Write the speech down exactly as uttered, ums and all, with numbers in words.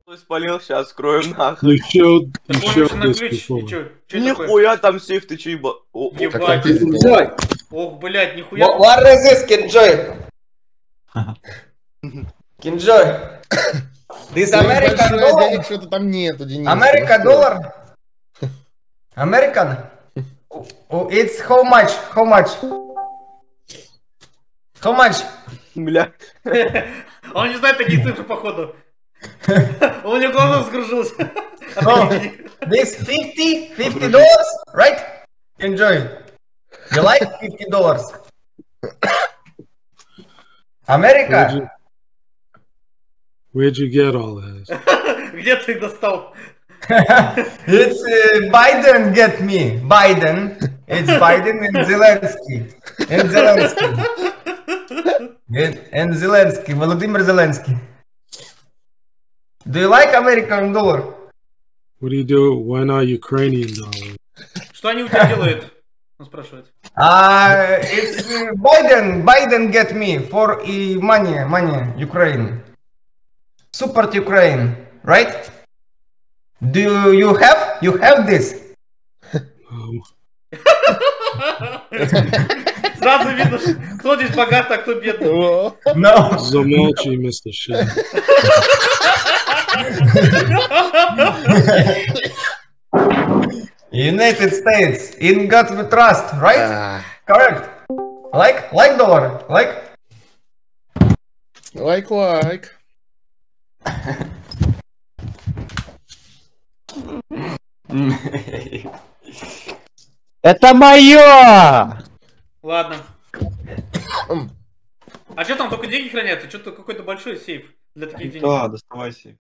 Спалил, сейчас скроем нахуй. Ну еще, Ты еще помнишь на ключ? И чё? Чё Нихуя там сейф, ты че еба... Ебать. Enjoy. Ох, блядь, нихуя. What, what is this, Enjoy? Enjoy. This American dollar? Что-то там нету, Денис. American dollar? American? Oh, it's how much? How much? How much? Бля. Он не знает такие цифры, походу. Он у него глазом скружился. Oh, this fifty, fifty dollars, right? Enjoy. You like fifty dollars? America? Where'd you get all that? Где ты их достал? It's uh, Biden get me. Biden. It's Biden and Zelensky. And Zelensky. And, and Zelensky. Volodymyr Zelensky. Do you like American dollar? What do you do? Why not Ukrainian dollar? Что они у тебя делают? Он спрашивает. Uh, it's uh, Biden. Biden get me for uh, money, money, Ukraine. Support Ukraine, right? Do you have? You have this? Um, Сразу видно, кто здесь богат, а кто бедный. No. Замолчи, мистер Shit. United States. In God we trust, right? Correct. Like, like dollar, like. Like, like. Это мое! Ладно. А что там, только деньги хранятся? Что-то какой-то большой сейф для таких денег. Да, доставай сейф.